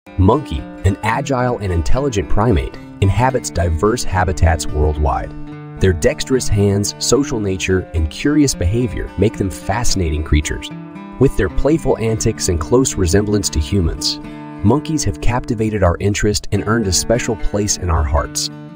Monkey, an agile and intelligent primate, inhabits diverse habitats worldwide. Their dexterous hands, social nature, and curious behavior make them fascinating creatures. With their playful antics and close resemblance to humans, monkeys have captivated our interest and earned a special place in our hearts.